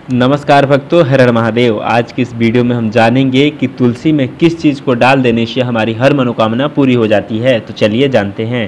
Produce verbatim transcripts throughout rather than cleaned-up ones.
नमस्कार भक्तों, हर हर महादेव। आज की इस वीडियो में हम जानेंगे कि तुलसी में किस चीज़ को डाल देने से हमारी हर मनोकामना पूरी हो जाती है। तो चलिए जानते हैं।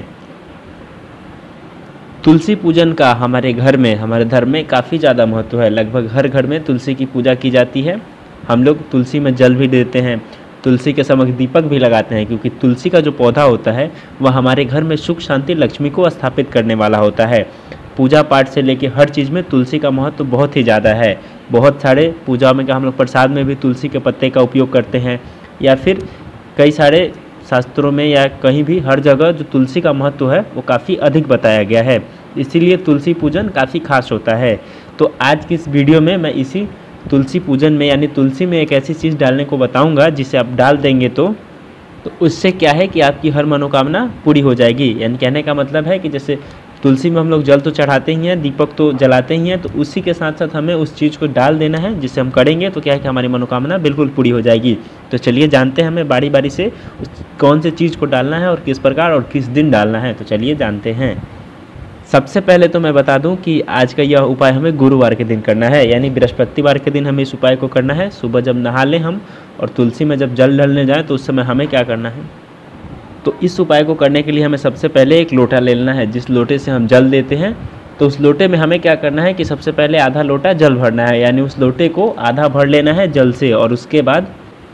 तुलसी पूजन का हमारे घर में, हमारे धर्म में काफ़ी ज़्यादा महत्व है। लगभग हर घर में तुलसी की पूजा की जाती है। हम लोग तुलसी में जल भी देते हैं, तुलसी के समक्ष दीपक भी लगाते हैं, क्योंकि तुलसी का जो पौधा होता है वह हमारे घर में सुख शांति लक्ष्मी को स्थापित करने वाला होता है। पूजा पाठ से लेके हर चीज़ में तुलसी का महत्व बहुत ही ज़्यादा है। बहुत सारे पूजा में का हम लोग प्रसाद में भी तुलसी के पत्ते का उपयोग करते हैं, या फिर कई सारे शास्त्रों में या कहीं भी हर जगह जो तुलसी का महत्व है वो काफ़ी अधिक बताया गया है। इसीलिए तुलसी पूजन काफ़ी खास होता है। तो आज की इस वीडियो में मैं इसी तुलसी पूजन में यानी तुलसी में एक ऐसी चीज़ डालने को बताऊंगा जिसे आप डाल देंगे तो तो उससे क्या है कि आपकी हर मनोकामना पूरी हो जाएगी। यानी कहने का मतलब है कि जैसे तुलसी में हम लोग जल तो चढ़ाते ही हैं, दीपक तो जलाते ही हैं, तो उसी के साथ साथ हमें उस चीज़ को डाल देना है, जिसे हम करेंगे तो क्या है कि हमारी मनोकामना बिल्कुल पूरी हो जाएगी। तो चलिए जानते हैं हमें बारी बारी से उस कौन से चीज़ को डालना है और किस प्रकार और किस दिन डालना है। तो चलिए जानते हैं। सबसे पहले तो मैं बता दूं कि आज का यह उपाय हमें गुरुवार के दिन करना है, यानी बृहस्पतिवार के दिन हमें इस उपाय को करना है। सुबह जब नहा लें हम और तुलसी में जब जल ढलने जाएं तो उस समय हमें क्या करना है, तो इस उपाय को करने के लिए हमें सबसे पहले एक लोटा ले लेना है। जिस लोटे से हम जल देते हैं तो उस लोटे में हमें क्या करना है कि सबसे पहले आधा लोटा जल भरना है, यानी उस लोटे को आधा भर लेना है जल से। और उसके बाद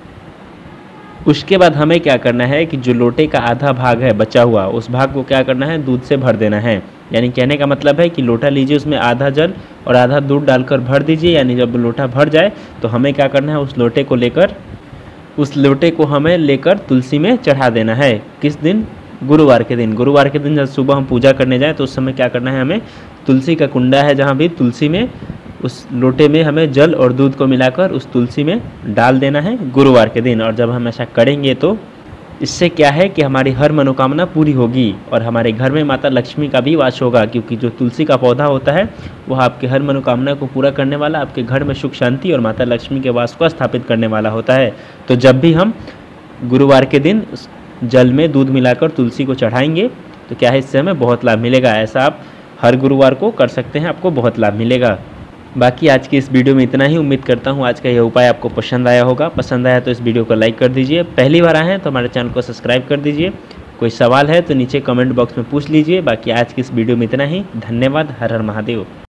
उसके बाद हमें क्या करना है कि जो लोटे का आधा भाग है बचा हुआ, उस भाग को क्या करना है, दूध से भर देना है। यानी कहने का मतलब है कि लोटा लीजिए, उसमें आधा जल और आधा दूध डालकर भर दीजिए। यानी जब लोटा भर जाए तो हमें क्या करना है, उस लोटे को लेकर उस लोटे को हमें लेकर तुलसी में चढ़ा देना है। किस दिन? गुरुवार के दिन। गुरुवार के दिन जब सुबह हम पूजा करने जाएं तो उस समय क्या करना है, हमें तुलसी का कुंडा है जहाँ भी, तुलसी में उस लोटे में हमें जल और दूध को मिलाकर उस तुलसी में डाल देना है गुरुवार के दिन। और जब हम ऐसा करेंगे तो इससे क्या है कि हमारी हर मनोकामना पूरी होगी और हमारे घर में माता लक्ष्मी का भी वास होगा, क्योंकि जो तुलसी का पौधा होता है वह आपके हर मनोकामना को पूरा करने वाला, आपके घर में सुख शांति और माता लक्ष्मी के वास को स्थापित करने वाला होता है। तो जब भी हम गुरुवार के दिन जल में दूध मिलाकर तुलसी को चढ़ाएंगे तो क्या है, इससे हमें बहुत लाभ मिलेगा। ऐसा आप हर गुरुवार को कर सकते हैं, आपको बहुत लाभ मिलेगा। बाकी आज की इस वीडियो में इतना ही। उम्मीद करता हूँ आज का यह उपाय आपको पसंद आया होगा। पसंद आया तो इस वीडियो को लाइक कर दीजिए। पहली बार आए हैं तो हमारे चैनल को सब्सक्राइब कर दीजिए। कोई सवाल है तो नीचे कमेंट बॉक्स में पूछ लीजिए। बाकी आज की इस वीडियो में इतना ही। धन्यवाद। हर हर महादेव।